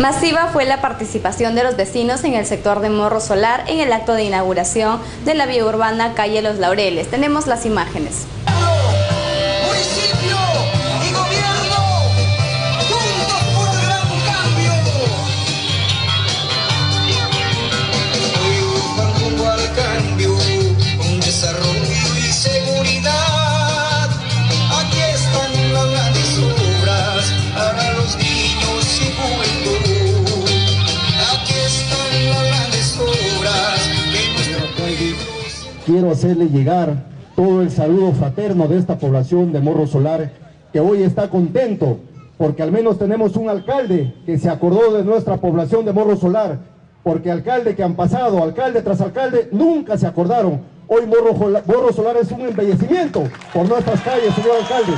Masiva fue la participación de los vecinos en el sector de Morro Solar en el acto de inauguración de la vía urbana calle Los Laureles. Tenemos las imágenes. Municipio y gobierno, juntos por el gran cambio. Hoy van rumbo al cambio, con desarrollo y seguridad. Aquí están las grandes obras para los niños y juventud. Aquí están las grandes obras que nuestro país. Quiero hacerle llegar todo el saludo fraterno de esta población de Morro Solar, que hoy está contento porque al menos tenemos un alcalde que se acordó de nuestra población de Morro Solar, porque alcalde que han pasado, alcalde tras alcalde, nunca se acordaron. Hoy Morro Solar es un embellecimiento por nuestras calles, señor alcalde.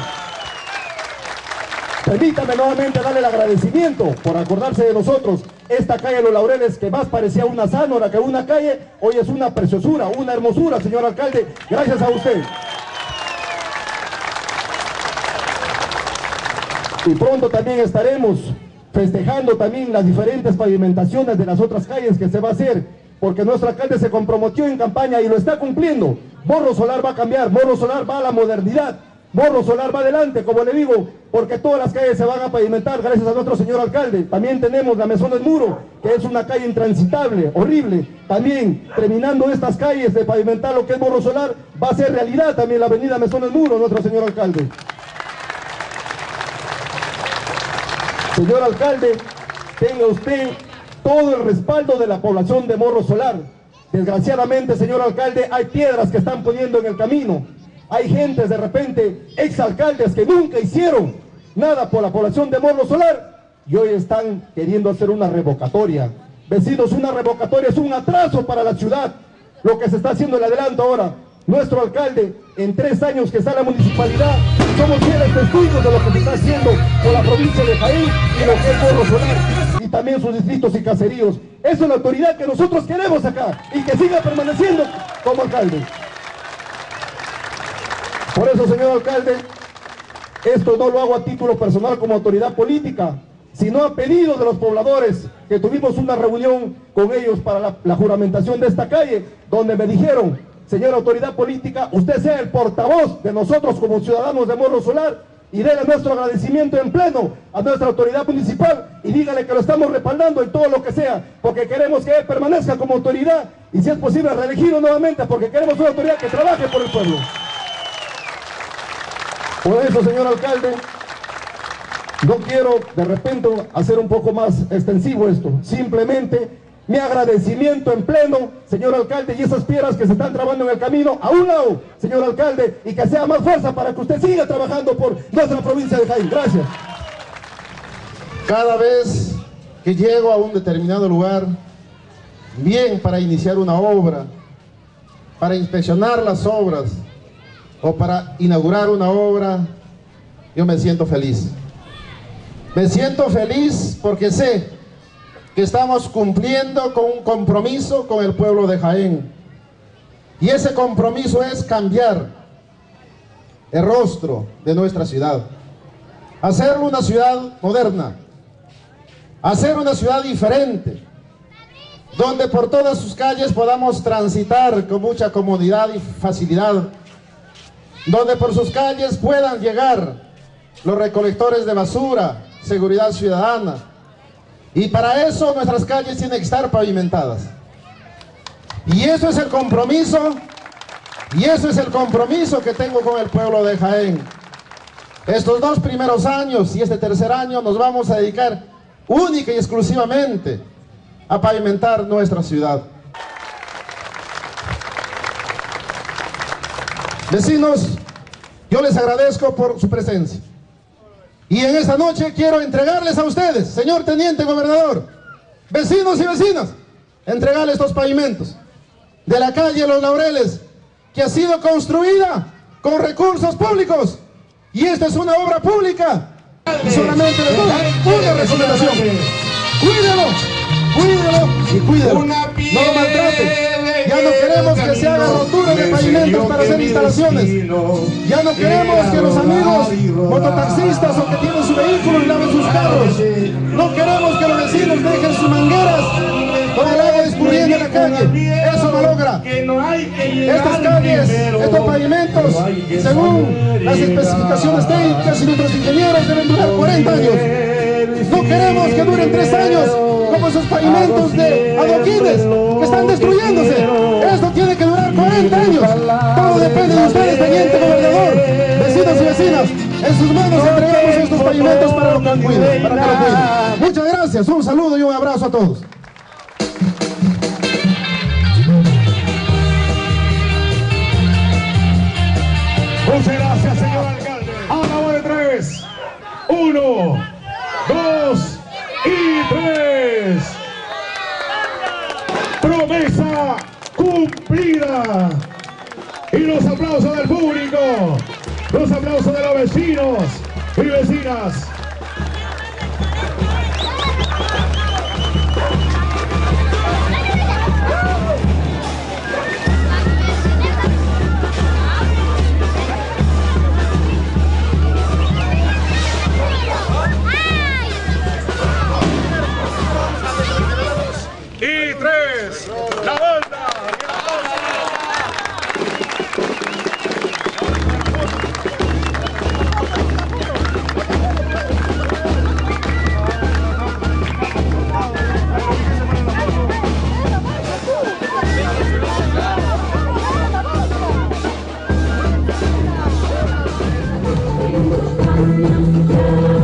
Permítame nuevamente darle el agradecimiento por acordarse de nosotros. Esta calle Los Laureles, que más parecía una zánora que una calle, hoy es una preciosura, una hermosura, señor alcalde. Gracias a usted. Y pronto también estaremos festejando también las diferentes pavimentaciones de las otras calles que se va a hacer, porque nuestro alcalde se comprometió en campaña y lo está cumpliendo. Morro Solar va a cambiar, Morro Solar va a la modernidad. Morro Solar va adelante, como le digo, porque todas las calles se van a pavimentar gracias a nuestro señor alcalde. También tenemos la Mesón del Muro, que es una calle intransitable, horrible. También, terminando estas calles de pavimentar lo que es Morro Solar, va a ser realidad también la avenida Mesón del Muro, nuestro señor alcalde. Señor alcalde, tenga usted todo el respaldo de la población de Morro Solar. Desgraciadamente, señor alcalde, hay piedras que están poniendo en el camino. Hay gentes de repente, exalcaldes que nunca hicieron nada por la población de Morro Solar y hoy están queriendo hacer una revocatoria. Vecinos, una revocatoria es un atraso para la ciudad. Lo que se está haciendo el adelanto ahora, nuestro alcalde, en 3 años que está en la municipalidad, somos fieles testigos de lo que se está haciendo por la provincia de Jaén y lo que es Morro Solar y también sus distritos y caseríos. Esa es la autoridad que nosotros queremos acá y que siga permaneciendo como alcalde. Por eso, señor alcalde, esto no lo hago a título personal como autoridad política, sino a pedido de los pobladores, que tuvimos una reunión con ellos para la juramentación de esta calle, donde me dijeron, señora autoridad política, usted sea el portavoz de nosotros como ciudadanos de Morro Solar y déle nuestro agradecimiento en pleno a nuestra autoridad municipal y dígale que lo estamos respaldando en todo lo que sea, porque queremos que él permanezca como autoridad y si es posible reelegirlo nuevamente, porque queremos una autoridad que trabaje por el pueblo. Por eso, señor alcalde, no quiero de repente hacer un poco más extensivo esto. Simplemente mi agradecimiento en pleno, señor alcalde, y esas piedras que se están trabando en el camino, a un lado, señor alcalde, y que sea más fuerza para que usted siga trabajando por nuestra provincia de Jaén. Gracias. Cada vez que llego a un determinado lugar, bien para iniciar una obra, para inspeccionar las obras, o para inaugurar una obra, yo me siento feliz. Me siento feliz porque sé que estamos cumpliendo con un compromiso con el pueblo de Jaén. Y ese compromiso es cambiar el rostro de nuestra ciudad. Hacerlo una ciudad moderna. Hacer una ciudad diferente. Donde por todas sus calles podamos transitar con mucha comodidad y facilidad. Donde por sus calles puedan llegar los recolectores de basura, seguridad ciudadana. Y para eso nuestras calles tienen que estar pavimentadas. Y eso es el compromiso, que tengo con el pueblo de Jaén. Estos 2 primeros años y este tercer año nos vamos a dedicar única y exclusivamente a pavimentar nuestra ciudad. Vecinos, yo les agradezco por su presencia. Y en esta noche quiero entregarles a ustedes, señor teniente gobernador, vecinos y vecinas, entregarles estos pavimentos de la calle Los Laureles, que ha sido construida con recursos públicos. Y esta es una obra pública. Y solamente les doy una recomendación. Cuídelo y cuídelo. No lo maltraten. Ya no queremos que se haga rotura de pavimentos para hacer instalaciones. Ya no queremos que los amigos mototaxistas o que tienen su vehículo y laven sus carros. No queremos que los vecinos Estas calles, estos pavimentos, según las especificaciones técnicas y nuestros ingenieros, deben durar 40 años. No queremos que duren 3 años, como esos pavimentos de adoquines que están destruyéndose. Esto tiene que durar 40 años. Todo depende de ustedes, teniente gobernador, vecinos y vecinas. En sus manos entregamos estos pavimentos para que lo cuiden. Muchas gracias, un saludo y un abrazo a todos. Muchas gracias, señor alcalde. A la hora de 3. 1, 2 y 3. Promesa cumplida. Y los aplausos del público. Los aplausos de los vecinos y vecinas. Y 3, la banda. Thank you.